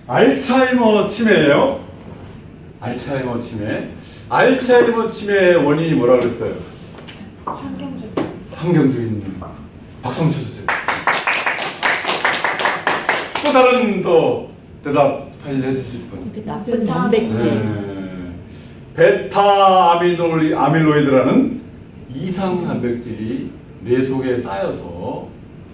알츠하이머 치매예요. 알츠하이머 치매. 알츠하이머 치매의 원인이 뭐라 그랬어요? 환경적인. 박수 한번 쳐주세요. 또 다른 또 대답 해주실 분. 나쁜 단백질. 베타 아밀로이드라는 이상 단백질이 뇌 속에 쌓여서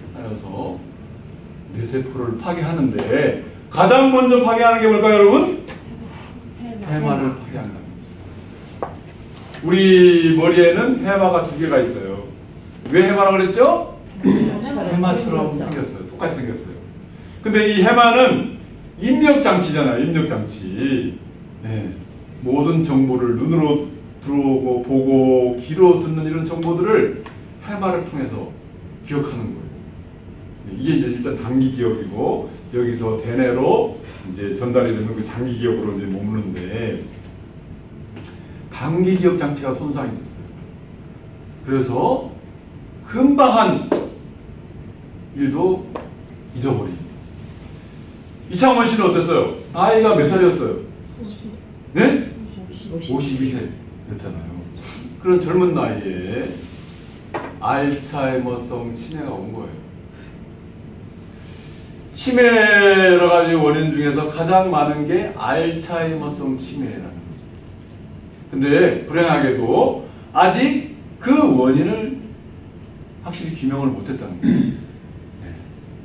뇌세포를 파괴하는데 가장 먼저 파괴하는 게 뭘까요, 여러분? 해마를 파괴한다는 거죠. 우리 머리에는 해마가 2개가 있어요. 왜 해마라고 그랬죠? 해마처럼 생겼어요. 똑같이 생겼어요. 근데 이 해마는 입력장치잖아요. 입력장치. 네. 모든 정보를 눈으로 들어오고 보고 귀로 듣는 이런 정보들을 해마를 통해서 기억하는 거예요. 이게 이제 일단 단기 기억이고 여기서 대뇌로 이제 전달이 되는 그 장기 기억으로 이제 머무는데 단기 기억 장치가 손상이 됐어요. 그래서 금방 한 일도 잊어버리죠. 이창원 씨는 어땠어요? 나이가 몇 살이었어요? 네? 52세였잖아요. 그런 젊은 나이에 알츠하이머성 치매가 온 거예요. 치매 여러 가지 원인 중에서 가장 많은 게 알츠하이머성 치매라는 거죠. 근데 불행하게도 아직 그 원인을 확실히 규명을 못했다는 거예요. 네.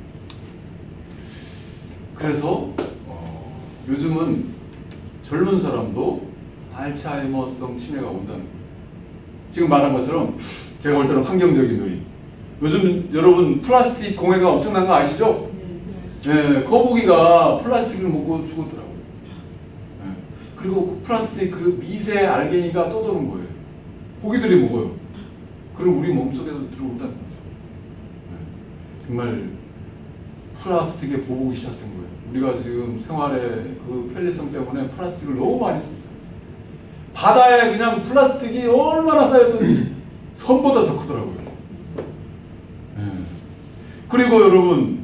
그래서 요즘은 젊은 사람도 알츠하이머성 치매가 온다는 거예요. 지금 말한 것처럼 제가 볼 때는 환경적인 요인. 요즘 여러분 플라스틱 공해가 엄청난 거 아시죠? 네, 거북이가 플라스틱을 먹고 죽었더라고요. 네. 그리고 플라스틱 그 미세 알갱이가 떠도는 거예요. 고기들이 먹어요. 그럼 우리 몸속에도 들어온다는 거죠. 네. 정말 플라스틱의 보복이 시작된 거예요. 우리가 지금 생활의 그 편리성 때문에 플라스틱을 너무 많이 썼어요. 바다에 그냥 플라스틱이 얼마나 쌓였던지 선보다 더 크더라고요. 네. 그리고 여러분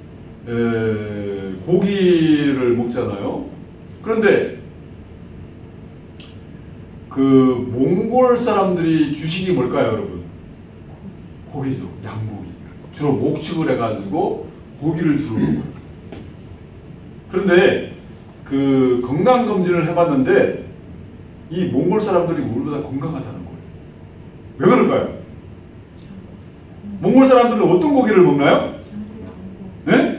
고기를 먹잖아요. 그런데 그 몽골 사람들이 주식이 뭘까요, 여러분? 고기죠. 양고기. 주로 목축을 해가지고 고기를 주로 먹어요. 그런데 그 건강검진을 해봤는데 이 몽골 사람들이 우리보다 건강하다는 거예요. 왜 그럴까요? 몽골 사람들은 어떤 고기를 먹나요? 네?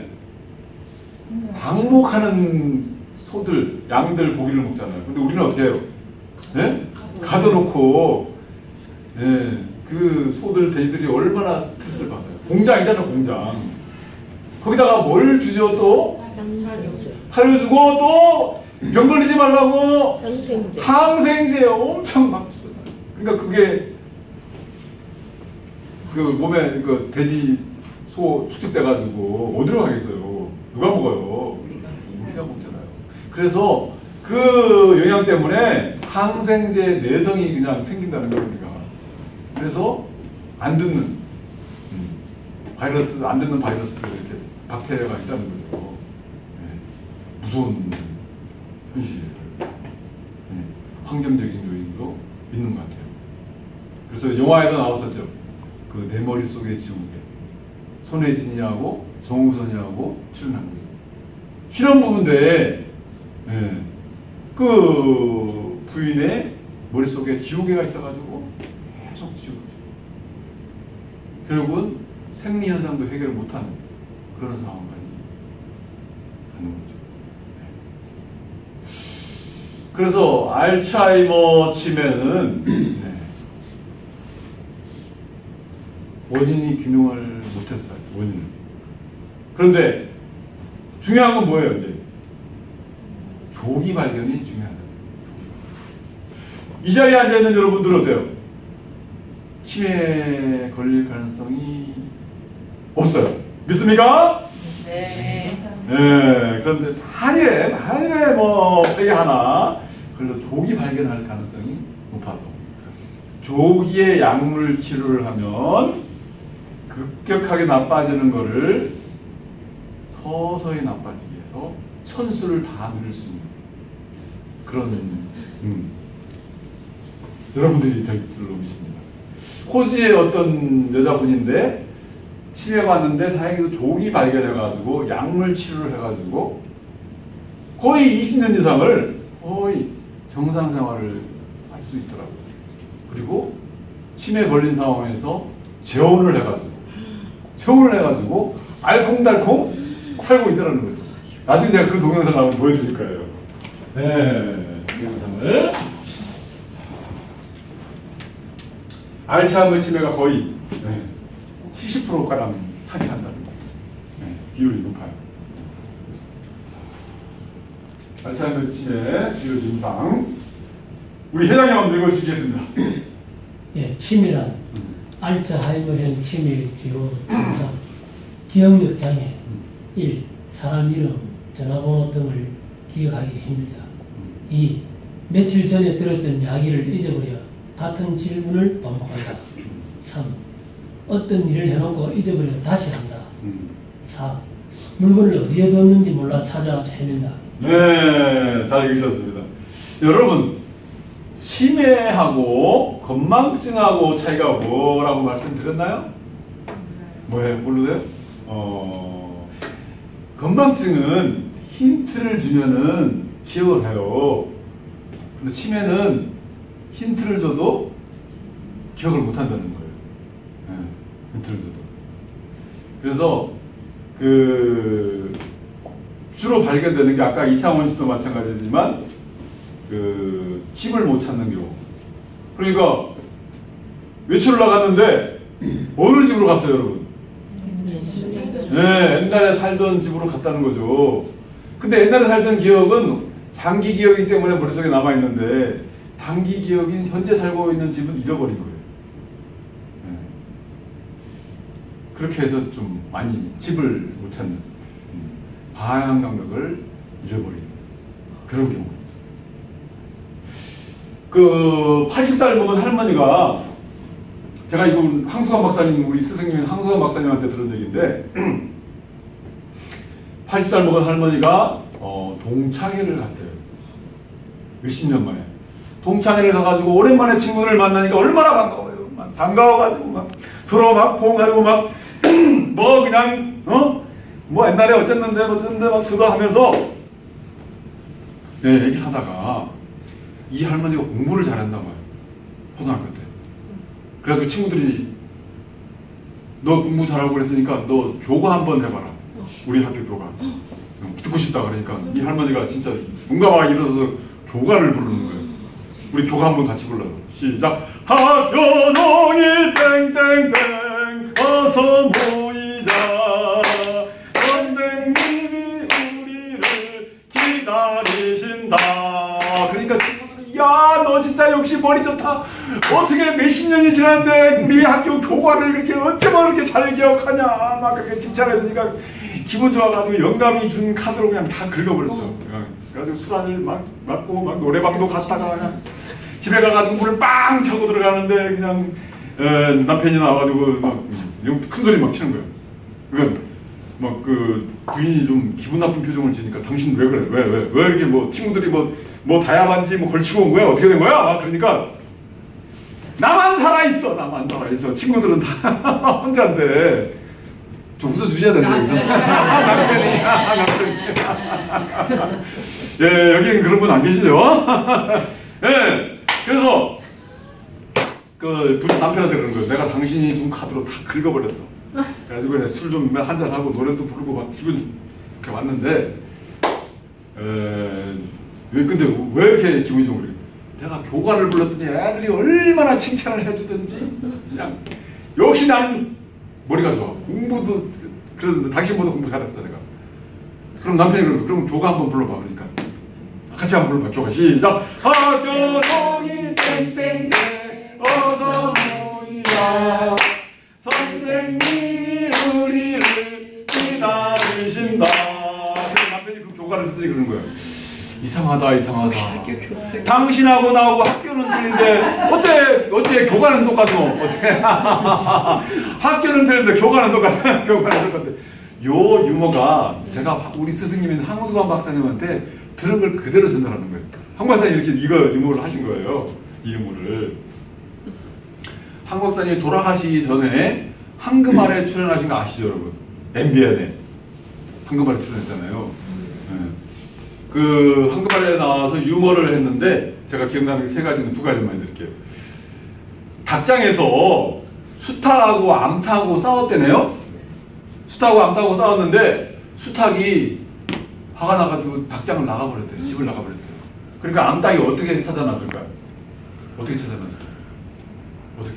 방목하는 소들, 양들 고기를 먹잖아요. 근데 우리는 어떻게 해요? 네? 가둬놓고 네, 그 소들, 돼지들이 얼마나 스트레스를 받아요. 공장이잖아요, 공장. 거기다가 뭘 주죠 또? 사료 주고 또 병 걸리지 말라고 항생제 엄청 막 주잖아요. 그러니까 그게 그 몸에 그 돼지, 소 축적돼가지고 어디로 가겠어요? 누가 먹어요? 우리가 먹잖아요. 그래서 그 영향 때문에 항생제 내성이 그냥 생긴다는 거예요, 우리가. 그래서 안 듣는 바이러스, 안 듣는 바이러스들 이렇게 박테리아가 있다는 거죠. 네. 무서운 현실이에요. 네. 환경적인 요인도 있는 것 같아요. 그래서 영화에도 나왔었죠. 그 내 머릿속의 지우개. 손혜진이하고 정우선이하고 출연한 거죠. 실험부인데 네. 그 부인의 머릿속에 지우개가 있어가지고 계속 지우죠. 결국은 생리현상도 해결을 못하는 그런 상황까지 가는 거죠. 네. 그래서 알츠하이머 치매는 네. 원인이 규명을 못했어요. 원인을. 그런데 중요한 건 뭐예요, 이제? 조기 발견이 중요하다. 이 자리에 앉아있는 여러분들은 어때요? 치매에 걸릴 가능성이 없어요. 믿습니까? 네. 네. 그런데 만일에 뭐 폐기 하나 그래도 조기 발견할 가능성이 높아서 조기에 약물 치료를 하면 급격하게 나빠지는 거를 서서히 나빠지게 해서 천수를 다 누릴 수 있는 그런 여러분들이 될 줄로 믿습니다. 호주의 어떤 여자분인데 치매가 왔는데 다행히도 종이 발견해가지고 약물 치료를 해가지고 거의 20년 이상을 거의 정상 생활을 할 수 있더라고요. 그리고 치매 걸린 상황에서 재혼을 해가지고 알콩달콩 살고 있다는 거죠. 나중에 제가 그 동영상을 한번 보여드릴 거예요. 네, 동영상을. 알츠하이머 치매가 거의 70%가량 차지한다는 거예요. 비율이 높아요. 알츠하이머 치매 주요 증상. 우리 회장님 한번 읽어주시겠습니다. 예, 치매란 알츠하이머형 치매의 주요 증상. 기억력 장애. 1. 사람 이름, 전화번호 등을 기억하기 힘들다. 2. 며칠 전에 들었던 이야기를 잊어버려 같은 질문을 반복한다. 3. 어떤 일을 해놓고 잊어버려 다시 한다. 4. 물건을 어디에 뒀는지 몰라 찾아 헤맨다. 네, 잘 읽으셨습니다. 여러분, 치매하고 건망증하고 차이가 뭐라고 말씀드렸나요? 뭐예요? 모르세요? 건망증은 힌트를 주면은 기억을 해요. 근데 치매는 힌트를 줘도 기억을 못 한다는 거예요. 네, 힌트를 줘도. 그래서 주로 발견되는 게 아까 이상원 씨도 마찬가지지만 침을 못 찾는 경우. 그러니까 외출을 나갔는데 어느 집으로 갔어요, 여러분? 네, 옛날에 살던 집으로 갔다는 거죠. 근데 옛날에 살던 기억은 장기 기억이기 때문에 머릿속에 남아있는데 단기 기억인 현재 살고 있는 집은 잃어버린 거예요. 네. 그렇게 해서 좀 많이 집을 못 찾는 방향 감각을 잃어버리는 그런 경우죠. 80살 먹은 할머니가 제가 이건 황수관 박사님, 우리 스승님인 황수관 박사님한테 들은 얘기인데 80살 먹은 할머니가 동창회를 갔대요. 몇십 년 만에. 동창회를 가가지고 오랜만에 친구들을 만나니까 얼마나 반가워요. 반가워가지고 막 서로 막 포옹하고 막 뭐 그냥 뭐 옛날에 어쨌는데 막 수다하면서 네, 얘기를 하다가 이 할머니가 공부를 잘했나 봐요. 초등학교 때. 그래가지고 친구들이 너 공부 잘하고 그랬으니까 너 교과 한번 해봐라. 우리 학교 교과. 듣고 싶다 그러니까 이 할머니가 진짜 용감하게 일어서서 교과를 부르는 거예요. 우리 교과 한번 같이 불러요. 시작. 학교송이 땡땡땡 어서 모이자. 선생님이 우리를 기다리신다. 그러니까 친구들이 야, 너 진짜 역시 머리 좋다. 어떻게 몇십 년이 지났는데 우리 학교 교과를 그렇게 어쩌면 그렇게 잘 기억하냐. 막 그렇게 칭찬해주니까 기분 좋아가지고 영감이 준 카드로 그냥 다 긁어버렸어. 그래가지고 술 한을 막 맞고 막 노래방도 갔다가 그냥 집에 가가지고 문을 빵 차고 들어가는데 그냥 남편이 나와가지고 막 큰 소리 막 치는 거예요. 그러니까 막 부인이 좀 기분 나쁜 표정을 지니까 당신 왜 그래? 왜 이렇게 뭐 친구들이 뭐 다이아반지 뭐 걸치고 온 거야? 어떻게 된 거야? 막 그러니까 나만 살아있어. 친구들은 다 혼자인데 좀 웃어주셔야 된다. 남편이. 예, 여기는 그런 분 안 계시죠? 예, 그래서 남편한테 그런 거예요. 내가 당신이 준 카드로 다 긁어버렸어. 그래가지고 술 좀 한잔 하고 노래도 부르고 막 기분 좋게 왔는데 근데 왜 이렇게 기분이 좋은 거예요? 내가 교과를 불렀더니 애들이 얼마나 칭찬을 해주든지 그냥 역시 난 머리가 좋아. 공부도 그래서 당신보다 공부 잘했어 내가. 그럼 남편이 그러고 그럼 교과 한번 불러봐. 그러니까 같이 한번 불러봐. 교과 시작. 학교송이 땡땡땡 어서 모이자. 선생님이 우리를 기다리신다. 그래서 남편이 그 교과를 듣더니 그러는 거예요. 이상하다. 당신하고 나하고 학교는 틀린데 어째 교과는 똑같노? 어떻게? 학교는 틀린데 교과는 똑같아. 요 유머가 제가 우리 스승님인 황수관 박사님한테 들은 걸 그대로 전달하는 거예요. 황 박사님 이렇게 이거 유머를 하신 거예요. 이 유머를. 황 박사님이 돌아가시기 전에 황금알에 출연하신 거 아시죠, 여러분? MBN에 황금알에 출연했잖아요. 그 황금알에 나와서 유머를 했는데 제가 기억나는 게 세 가지는 두 가지만 해드릴게요. 닭장에서 수탉하고 암탉하고 싸웠대네요. 수탉하고 암탉하고 싸웠는데 수탉이 화가 나가지고 닭장을 나가버렸대요. 집을 나가버렸대요. 그러니까 암탉이 어떻게 찾아났을까요? 어떻게 찾아났을까요? 어떻게?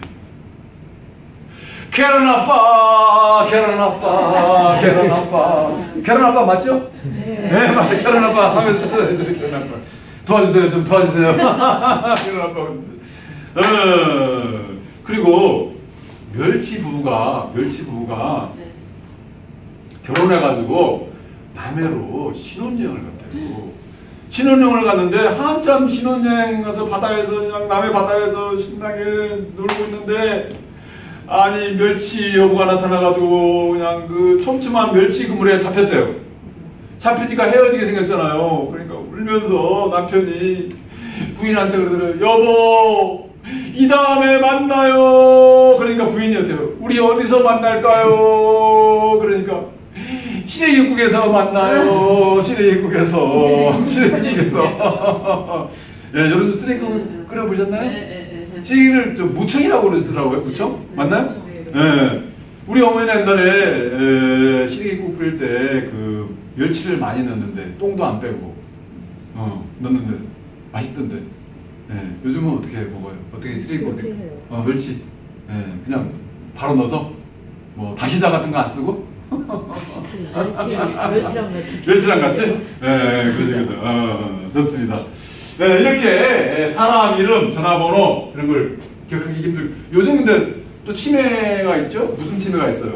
계란 아빠, 계란 아빠, 계란 아빠. 계란 아빠 맞죠? 네, 맞아요. 계란 아빠 하면서 찾아야 돼요. 계란 아빠. 도와주세요, 좀 도와주세요. 계란 아빠. 그리고 멸치 부부가 결혼해가지고 남해로 신혼여행을 갔대요. 신혼여행을 갔는데 한참 신혼여행 가서 바다에서 그냥 남해 바다에서 신나게 놀고 있는데 아니 멸치 여부가 나타나가지고 그냥 그 촘촘한 멸치 그물에 잡혔대요. 잡히니까 헤어지게 생겼잖아요. 그러니까 울면서 남편이 부인한테 그러더래요. 여보 이 다음에 만나요. 그러니까 부인이 어때요? 우리 어디서 만날까요? 그러니까 시래기국에서 만나요. 시래기국에서. 시래기국에서. 예, 여러분 시래기국 끓여보셨나요? 시래기를 좀 무청이라고 그러더라고요. 무청? 맞나요? 예. 우리 어머니는 옛날에 시래기국 끓일 때 그 멸치를 많이 넣는데 똥도 안 빼고 넣는데 맛있던데. 예, 요즘은 어떻게 먹어요? 어떻게 시래기국 어떻게 해요? 멸치. 예, 그냥 바로 넣어서 뭐 다시다 같은 거 안 쓰고? 멸치랑 같이? 네, 그죠. 좋습니다. 네, 이렇게 사람 이름, 전화번호 이런 걸 기억하기 힘들고 요즘 근데 또 치매가 있죠? 무슨 치매가 있어요?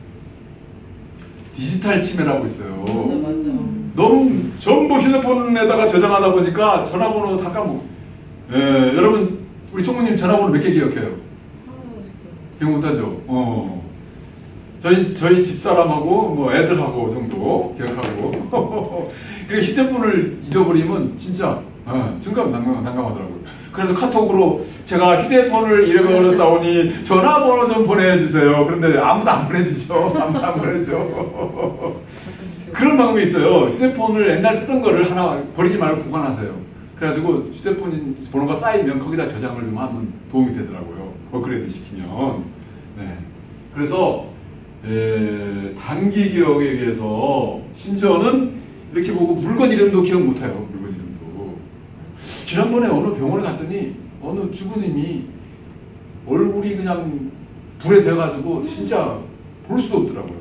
디지털 치매라고 있어요. 맞아. 너무 전부 휴대폰에다가 저장하다 보니까 전화번호 다 까먹고. 여러분 우리 총무님 전화번호 몇 개 기억해요? 기억 못하죠? 저희 집사람하고 뭐 애들하고 정도 기억하고 그리고 휴대폰을 잊어버리면 진짜 난감하더라고요. 그래서 카톡으로 제가 휴대폰을 잃어버렸다오니 전화번호 좀 보내주세요. 그런데 아무도 안 보내주죠. 아무도 안 보내죠. 그런 방법이 있어요. 휴대폰을 옛날 쓰던 거를 하나 버리지 말고 보관하세요. 그래가지고 휴대폰 번호가 쌓이면 거기다 저장을 좀 하면 도움이 되더라고요. 업그레이드 시키면. 네. 그래서 단기 기억에 의해서 심지어는 이렇게 보고 물건 이름도 기억 못해요. 물건 이름도. 지난번에 어느 병원에 갔더니 어느 주부님이 얼굴이 그냥 불에 대가지고 진짜 볼 수도 없더라고요.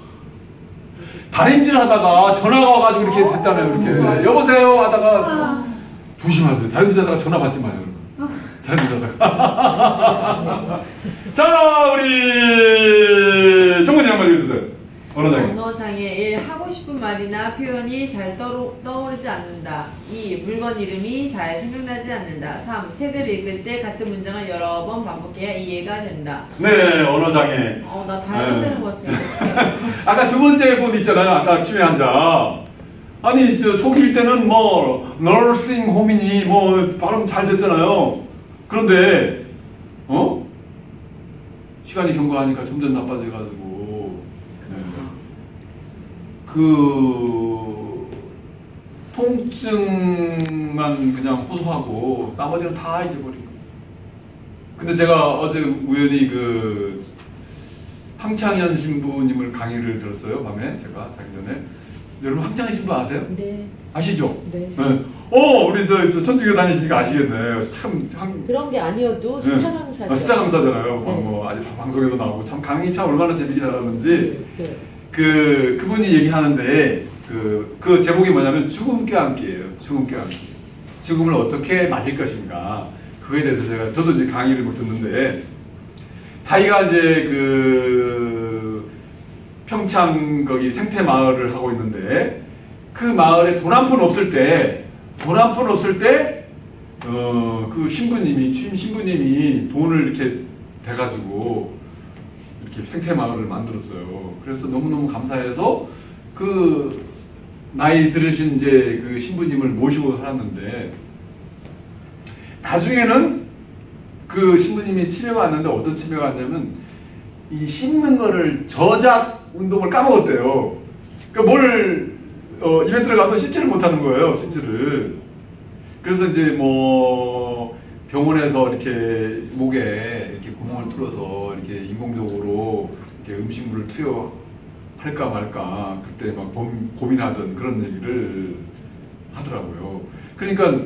다림질 하다가 전화가 와가지고 이렇게 됐다네요. 이렇게 여보세요 하다가 조심하세요. 다림질 하다가 전화 받지 마요. 다림질 하다가 자 우리 정문이 한번 읽어주세요. 언어장애 1. 하고 싶은 말이나 표현이 잘 떠오르지 않는다. 2. 물건 이름이 잘 생각나지 않는다. 3. 책을 읽을 때 같은 문장을 여러 번 반복해야 이해가 된다. 네, 언어장애. 나 다른 되는 것 같아요. 아까 두 번째 분 있잖아요. 아까 치매 환자. 아니 저 초기일 때는 뭐 nursing home이니 뭐 발음 잘 됐잖아요. 그런데 시간이 경과하니까 점점 나빠져가지고 그 통증만 그냥 호소하고 나머지는 다 잊어버리고. 근데 제가 어제 우연히 그 황창현 신부님을 강의를 들었어요. 밤에 제가 자기 전에. 여러분 황창현 신부 아세요? 네. 아시죠? 네. 우리 저 천주교 다니시니까 아시겠네요. 참 그런 게 아니어도 스타 강사죠. 스타 강사잖아요. 네. 뭐 아주 방송에도 나오고 참 강의 참 얼마나 재밌게 잘하는지. 네. 그분이 얘기하는데 그 제목이 뭐냐면 죽음과 함께예요. 죽음과 함께. 죽음을 어떻게 맞을 것인가. 그거에 대해서 저도 이제 강의를 못 듣는데 자기가 이제 그 평창 거기 생태 마을을 하고 있는데 그 마을에 돈 한 푼 없을 때 그 신부님이 취임 신부님이 돈을 이렇게 대가지고 이렇게 생태마을을 만들었어요. 그래서 너무너무 감사해서 그 나이 들으신 이제 그 신부님을 모시고 살았는데, 나중에는 그 신부님이 치매가 왔는데 어떤 치매가 왔냐면 이 씹는 거를 저작 운동을 까먹었대요. 그러니까 뭘 이벤트를 가도 씹지를 못하는 거예요, 씹지를. 그래서 이제 뭐 병원에서 이렇게 목에 이렇게 구멍을 뚫어서 이렇게 인공적으로 이렇게 음식물을 투여할까 말까 그때 막 고민하던 그런 얘기를 하더라고요. 그러니까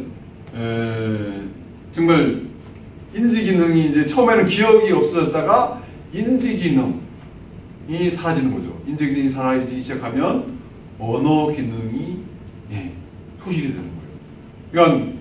정말 인지 기능이 이제 처음에는 기억이 없어졌다가 인지 기능이 사라지는 거죠. 인지 기능이 사라지기 시작하면 언어 기능이 소실이 되는 거예요. 그러니까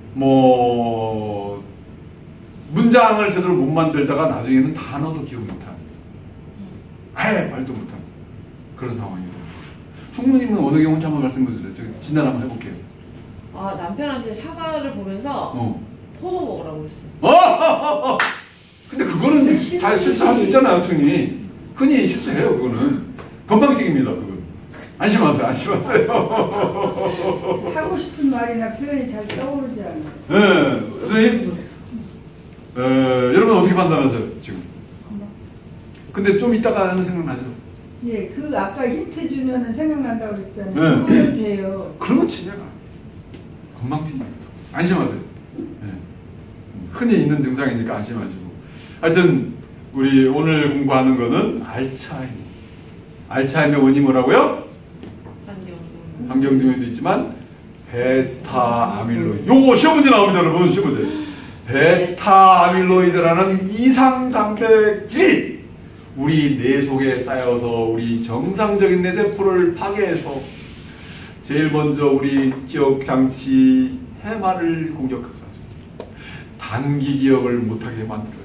뭐 문장을 제대로 못 만들다가 나중에는 단어도 기억 못하는, 아예 말도 못하는 그런 상황이 돼요. 총무님은 어느 경우인지 한번 말씀해 주세요. 제가 진단 한번 해볼게요. 아, 남편한테 사과를 보면서 포도 먹으라고 했어요. 근데 그거는 다 실수할 수 있잖아요, 총리. 흔히 실수해요, 그거는. 건방증입니다, 그건. 안심하세요, 안심하세요. 하고 싶은 말이나 표현이 잘 떠오르지 않아요. 네, 선생님. 여러분 어떻게 판단하세요, 지금? 근데 좀 이따가 하는 생각나죠? 예, 그 아까 힌트 주면은 생각난다고 그랬잖아요. 네. 그거는 돼요. 그러면 치매가 건망증입니다. 안심하세요. 네. 흔히 있는 증상이니까 안심하시고. 하여튼 우리 오늘 공부하는 거는 알츠하이머. 알츠하이머 원인이 뭐라고요? 환경증후도 있지만 베타 아밀로이드. 요거 시험 문제 나옵니다, 여러분. 시험 문제. 베타 아밀로이드라는 이상 단백질이 우리 뇌 속에 쌓여서 우리 정상적인 뇌세포를 파괴해서 제일 먼저 우리 기억 장치 해마를 공격해가지고 단기 기억을 못하게 만들어요.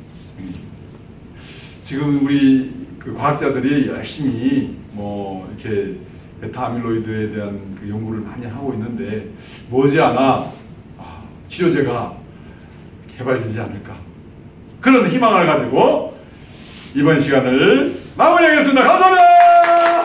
지금 우리 그 과학자들이 열심히 뭐 이렇게 베타 아밀로이드에 대한 그 연구를 많이 하고 있는데 머지않아 치료제가 개발되지 않을까, 그런 희망을 가지고 이번 시간을 마무리하겠습니다. 감사합니다.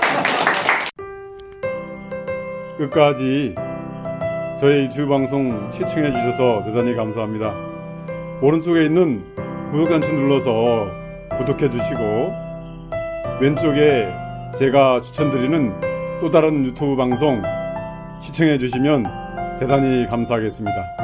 끝까지 저희 유튜브 방송 시청해 주셔서 대단히 감사합니다. 오른쪽에 있는 구독 단추 눌러서 구독해 주시고, 왼쪽에 제가 추천드리는 또 다른 유튜브 방송 시청해 주시면 대단히 감사하겠습니다.